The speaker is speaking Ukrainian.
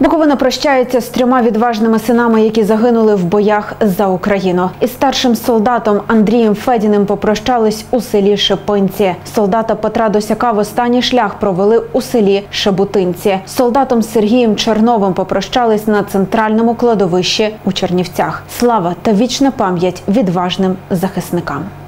Буковина прощається з 3 відважними синами, які загинули в боях за Україну. Із старшим солдатом Андрієм Федіним попрощались у селі Шипинці. Солдата Петра Досяка в останній шлях провели у селі Шебутинці. З солдатом Сергієм Черновим попрощались на центральному кладовищі у Чернівцях. Слава та вічна пам'ять відважним захисникам.